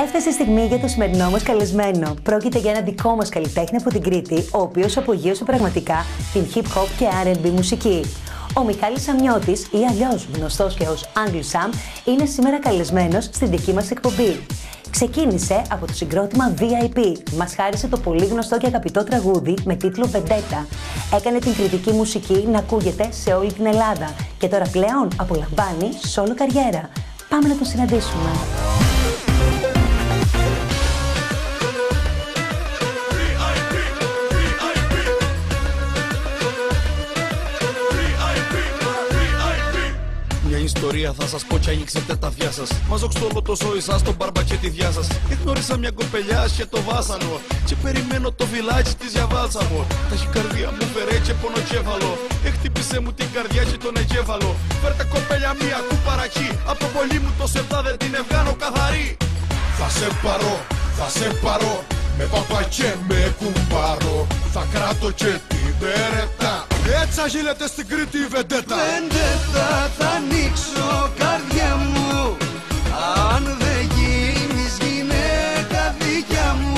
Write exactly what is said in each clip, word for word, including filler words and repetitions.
Έφτασε η στιγμή για το σημερινό μας καλεσμένο. Πρόκειται για ένα δικό μας καλλιτέχνη από την Κρήτη, ο οποίος απογείωσε πραγματικά την hip hop και αρ εντ μπι μουσική. Ο Μιχάλης Σαμιώτης, ή αλλιώς γνωστός και ως Uncle Sam, είναι σήμερα καλεσμένος στην δική μας εκπομπή. Ξεκίνησε από το συγκρότημα βι άι πι. Μας χάρισε το πολύ γνωστό και αγαπητό τραγούδι με τίτλο Vendetta. Έκανε την κριτική μουσική να ακούγεται σε όλη την Ελλάδα και τώρα πλέον απολαμβάνει σόλο καριέρα. Πάμε να τον συναντήσουμε. Ιστορία θα σας πω κι ανοίξετε τα αυτιά σας. Μαζόξτε όλο το σόι σας, τον μπάρμπα και τη διά σας. Εγνώρισα μια κοπελιά και το βάσανο και περιμένω το βιλάκι της για βάλσαμο. Τα έχει καρδιά μου φερέ και πονοκέφαλο. Έχτυπησε μου την καρδιά και τον εγκέφαλο. Φέρτε κοπέλια μία κουπαρακή. Από πολύ μου το σεπτά δεν την ευγάνω καθαρή. Θα σε πάρω, θα σε πάρω. Με παπά και με κουμπάρω. Θα κράτω και την περετά. Έτσι αγγείλεται στην Κρήτη η Vendetta. Vendetta, θα ανοίξω καρδιά μου. Αν δεν γίνεις γυναίκα δικιά μου.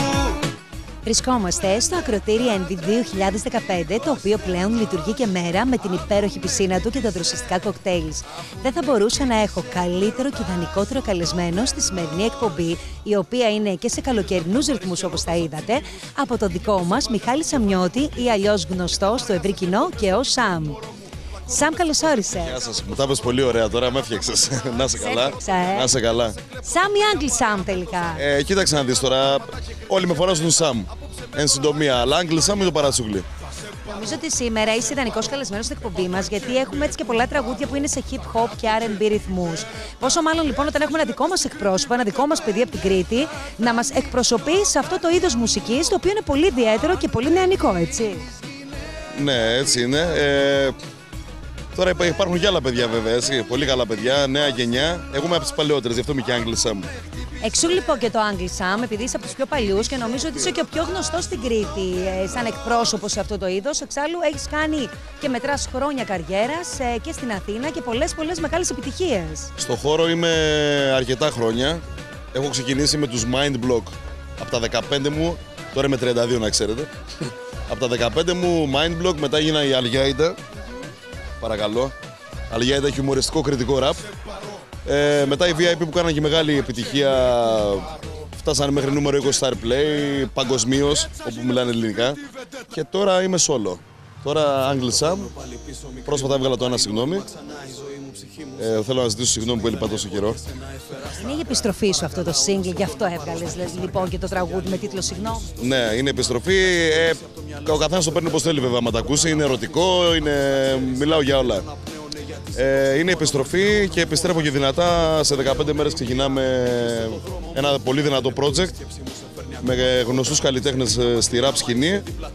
Βρισκόμαστε στο ακροτήρι Envy δύο χιλιάδες δεκαπέντε, το οποίο πλέον λειτουργεί και μέρα με την υπέροχη πισίνα του και τα δροσιστικά κοκτέιλς. Δεν θα μπορούσα να έχω καλύτερο και ιδανικότερο καλεσμένο στη σημερινή εκπομπή, η οποία είναι και σε καλοκαιρινούς ρυθμούς όπως τα είδατε, από το δικό μας Μιχάλη Σαμιώτη, ή αλλιώς γνωστό στο ευρύ κοινό και ως Σαμ. Σαμ, καλώς όρισε. Γεια σας, μου τα πες πολύ ωραία τώρα, με έφτιαξες. Να σε καλά. Έφτιαξα, ε. Να είσαι καλά. Σαμ ή Uncle Sam τελικά? Ε, κοίταξε να δεις τώρα, όλοι με φωνάζουν Σαμ. Εν συντομία, αλλά Uncle Sam είναι το παρατσούκλι. Νομίζω ότι σήμερα είσαι ιδανικός καλεσμένος στην εκπομπή μας, γιατί έχουμε έτσι και πολλά τραγούδια που είναι σε hip hop και αρ εντ μπι ρυθμούς. Πόσο μάλλον λοιπόν όταν έχουμε ένα δικό μας εκπρόσωπο, ένα δικό μας παιδί από την Κρήτη, να μας εκπροσωπεί σε αυτό το είδος μουσικής, το οποίο είναι πολύ ιδιαίτερο και πολύ νεανικό, έτσι. Ναι, έτσι είναι. Ε, τώρα υπάρχουν και άλλα παιδιά βέβαια, έτσι. Πολύ καλά παιδιά, νέα γενιά. Εγώ από τις παλαιότερες, γι' αυτό είμαι και Uncle Sam. Εξού λοιπόν και το Uncle Sam, επειδή είσαι από τους πιο παλιούς και νομίζω ότι είσαι και ο πιο γνωστός στην Κρήτη, ε, σαν εκπρόσωπος σε αυτό το είδος. Εξάλλου έχεις κάνει και μετράς χρόνια καριέρας ε, και στην Αθήνα και πολλές πολλές μεγάλες επιτυχίες. Στο χώρο είμαι αρκετά χρόνια. Έχω ξεκινήσει με τους Mind Block από τα δεκαπέντε μου, τώρα είμαι τριάντα δύο να ξέρετε. Από τα δεκαπέντε μου Mind Block, μετά έγινα η Αλγιάιντα. Παρακαλώ. Αλγιάιντα έχει χιουμοριστικό κριτικό ραπ. Ε, μετά οι βι άι πι που κάναν και μεγάλη επιτυχία, φτάσανε μέχρι νούμερο είκοσι Star Play, παγκοσμίως, όπου μιλάνε ελληνικά. Και τώρα είμαι solo. Τώρα Uncle Sam. Πρόσφατα έβγαλα το ένα συγγνώμη. Ε, θέλω να ζητήσω συγγνώμη που έλειπα τόσο καιρό. Είναι η επιστροφή σου αυτό το single, γι' αυτό έβγαλες λοιπόν και το τραγούδι με τίτλο Συγγνώμη. Ναι, είναι επιστροφή. Ε, ο καθένας το παίρνει όπως θέλει βέβαια, άμα τα ακούσει. Είναι ερωτικό, είναι... μιλάω για όλα. Ε, είναι επιστροφή και επιστρέφω και δυνατά. Σε δεκαπέντε μέρες ξεκινάμε ένα πολύ δυνατό project με γνωστούς καλλιτέχνες στη rap σκηνή.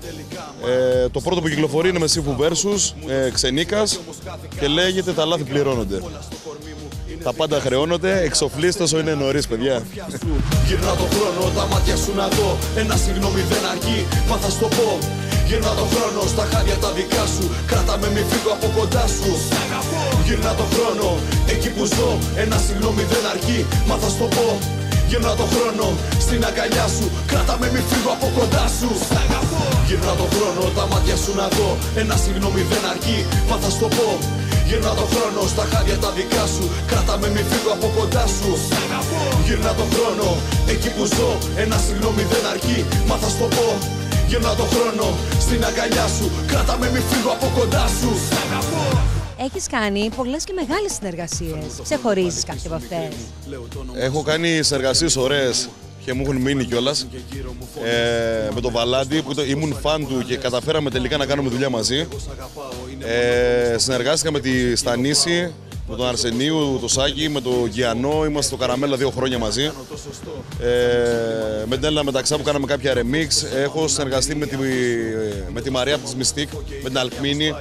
Ε, το πρώτο που κυκλοφορεί είναι με Σύφου Versus, ε, Ξενίκας, και λέγεται «Τα λάθη πληρώνονται». Τα πάντα χρεώνονται, εξοφλήστε όσο είναι νωρίς, παιδιά. Γυρνά το χρόνο, τα μάτια σου να δω. Ένα συγγνώμη δεν αρκεί, μα θα στο πω. Γυρνά το χρόνο, στα χάδια τα δικά σου. Κράτα με, μη φύγω από κοντά σου. Γυρνά το χρόνο, εκεί που ζω. Ένα συγγνώμη δεν αρκεί, μα θα στο πω. Γυρνά το χρόνο, στην αγκαλιά σου. Κράτα με, μη φύγω από κοντά σου. Γυρνά το χρόνο, τα μάτια σου να δω. Ένα συγγνώμη δεν αρκεί, μα θα στο πω. Γυρνά το χρόνο, στα χάδια τα δικά σου. Κράτα με, μη φύγω από κοντά σου. Γυρνά το χρόνο, εκεί που ζω. Ένα συγγνώμη δεν αρκεί, μα θα στο πω. Γυρνά το χρόνο, στην αγκαλιά σου. Κράτα με, μη φύγω από κοντά σου. Έχεις κάνει πολλές και μεγάλες συνεργασίες. Ξεχωρίζεις κάποια από αυτές? Έχω κάνει συνεργασίες ωραίες και μου έχουν μείνει κιόλας. Ε, με τον Βαλάντι που ήμουν φαν του και καταφέραμε τελικά να κάνουμε δουλειά μαζί. Ε, συνεργάστηκα με τη Στανίση, με τον Αρσενίου, το Σάκη, με τον Γιαννό. Είμαστε στο Καραμέλα δύο χρόνια μαζί. Ε, με την Έλληνα Μεταξά που κάναμε κάποια remix. Έχω συνεργαστεί με τη, με τη Μαρία από της Μυστικ, με την Αλκμίνη.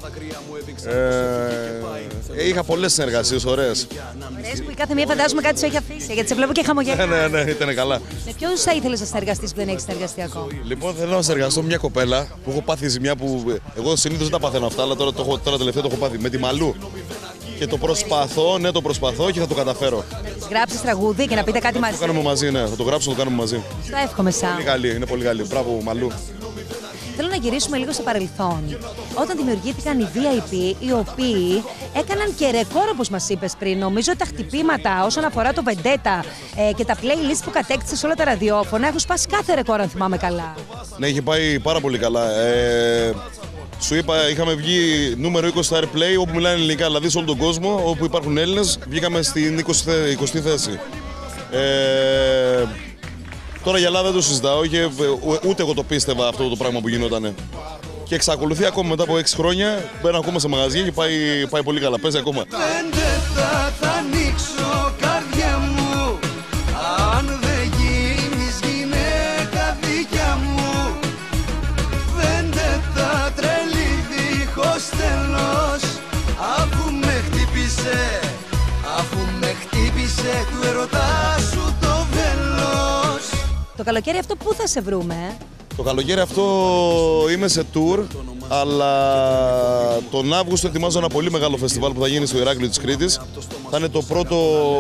Ε, είχα πολλές συνεργασίες ωραίες. Ωραίες που η κάθε μία φαντάζομαι κάτι σου έχει αφήσει, γιατί σε βλέπω και χαμογελά. Ναι, ναι, ναι, ήταν καλά. Με ποιους θα ήθελες να συνεργαστείς που δεν έχεις συνεργαστεί ακόμα? Λοιπόν, θέλω να συνεργαστώ με μια κοπέλα που έχω πάθει ζημιά που. Εγώ συνήθως δεν τα παθαίνω αυτά, αλλά τώρα, το, τώρα τελευταία το έχω πάθει. Με τη Μαλού. Και το προσπαθώ, ναι, το προσπαθώ και θα το καταφέρω. Με τη γράψεις τραγούδι και να πείτε κάτι μαζί? Το κάνουμε μαζί, ναι. Θα το γράψω, το κάνουμε μαζί. Στο εύχομαι σαν. Πολύ καλή, είναι πολύ καλή. Μπράβο, Μαλού. Θέλω να γυρίσουμε λίγο στο παρελθόν. Όταν δημιουργήθηκαν οι βι άι πι, οι οποίοι έκαναν και ρεκόρ, όπως μας είπες πριν. Νομίζω ότι τα χτυπήματα όσον αφορά το Vendetta ε, και τα playlist που κατέκτησε σε όλα τα ραδιόφωνα έχουν σπάσει κάθε ρεκόρ, αν θυμάμαι καλά. Ναι, είχε πάει πάρα πολύ καλά. Ε, σου είπα, είχαμε βγει νούμερο είκοσι στα Airplay, όπου μιλάνε ελληνικά, δηλαδή σε όλο τον κόσμο, όπου υπάρχουν Έλληνες, βγήκαμε στην εικοστή θέση. Ε, Τώρα για Ελλάδα δεν το συζητάω, και ούτε εγώ το πίστευα αυτό το πράγμα που γινότανε. Και εξακολουθεί ακόμα μετά από έξι χρόνια, μπαίνω ακόμα σε μαγαζιά και πάει, πάει πολύ καλά, παίζει ακόμα. Vendetta θα ανοίξω καρδιά μου, αν δεν γίνεις γυναίκα δικιά μου. Vendetta τρελή δίχως τέλος, αφού με χτύπησε, αφού με χτύπησε του ερωτά σου το βέλος. Το καλοκαίρι αυτό πού θα σε βρούμε? Το καλοκαίρι αυτό είμαι σε tour, αλλά τον Αύγουστο ετοιμάζω ένα πολύ μεγάλο φεστιβάλ που θα γίνει στο Ηράκλειο της Κρήτης. Θα είναι το πρώτο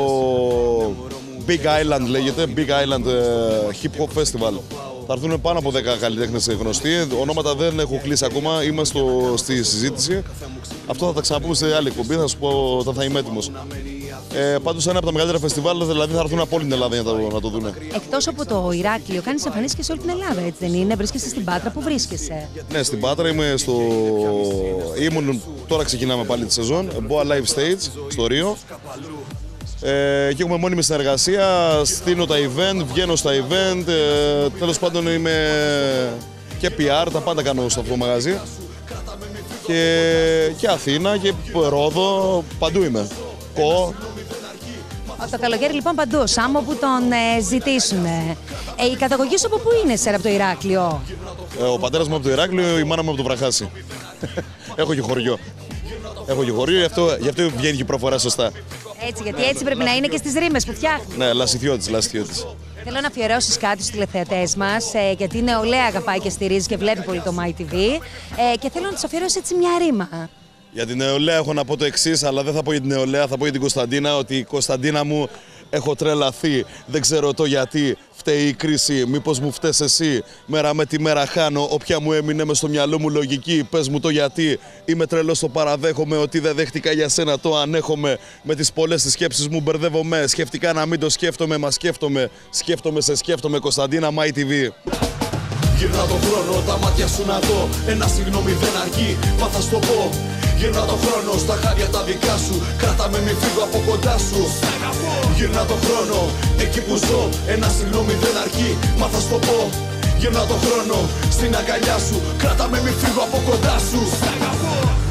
Big Island, λέγεται, Big Island Hip Hop Festival. Θα έρθουν πάνω από δέκα καλλιτέχνες γνωστοί. Ονόματα δεν έχω κλείσει ακόμα, είμαστε στο, στη συζήτηση. Αυτό θα τα ξαναπούμε σε άλλη εκπομπή, θα σου πω όταν θα είμαι έτοιμος. Ε, πάντως είναι από τα μεγαλύτερα φεστιβάλ, δηλαδή θα έρθουν από όλη την Ελλάδα για να το, να το δουν. Εκτός από το Ηράκλειο, κάνεις εμφανίσεις και σε όλη την Ελλάδα, έτσι δεν είναι? Βρίσκεσαι στην Πάτρα, πού βρίσκεσαι? Ναι, στην Πάτρα είμαι στο... Ήμουν, τώρα ξεκινάμε πάλι τη σεζόν, Boa Live Stage, στο Ρίο. Ε, και έχουμε μόνιμη συνεργασία, στείνω τα event, βγαίνω στα event, ε, τέλος πάντων είμαι και πι αρ, τα πάντα κάνω στο αυτό το μαγαζί. Και, και Αθήνα και Ρόδο, παντού είμαι. Κο. Το καλοκαίρι λοιπόν παντού, Σάμο που τον ε, ζητήσουν. Ε, η καταγωγή σου από πού είναι, Σέρα, από το Ηράκλειο? Ε, ο πατέρας μου από το Ηράκλειο, η μάνα μου από το Βραχάσι. Έχω και χωριό. Έχω και χωριό, γι' αυτό, γι' αυτό βγαίνει και η προφορά σωστά. Έτσι, γιατί έτσι πρέπει να είναι και στις ρήμες που φτιάχνει. Ναι, Λασιθιώτης, Λασιθιώτης. Θέλω να αφιερώσεις κάτι στους τηλεθεατές μας, ε, γιατί η νεολαία αγαπάει και στηρίζει και βλέπει πολύ το MyTV. Ε, και θέλω να τους αφιερώσεις έτσι μια ρήμα. Για την νεολαία έχω να πω το εξής, αλλά δεν θα πω για την νεολαία, θα πω για την Κωνσταντίνα, ότι η Κωνσταντίνα μου έχω τρελαθεί, δεν ξέρω το γιατί, φταίει η κρίση, μήπως μου φταίς εσύ, μέρα με τη μέρα χάνω, όποια μου έμεινε μες στο μυαλό μου λογική, πες μου το γιατί, είμαι τρελός, το παραδέχομαι, ότι δεν δέχτηκα για σένα, το ανέχομαι, με τις πολλές τις σκέψεις μου μπερδεύομαι, σκέφτηκα να μην το σκέφτομαι, μα σκέφτομαι, σκέφτομαι σε σκέφτομαι, Κωνσταντίνα MyTV. Γυρνά τον χρόνο, τα μάτια σου να δω, ένα συγγνώμη δεν αρκεί, μα θα στο πω. Γυρνά τον χρόνο, στα χάρια τα δικά σου, κράτα με μη φύγω από κοντά σου. Γυρνά τον χρόνο, εκεί που ζω, ένα συγγνώμη δεν αρκεί, μα θα στο πω. Γυρνά τον χρόνο, στην αγκαλιά σου, κράτα με μη φύγω από κοντά σου.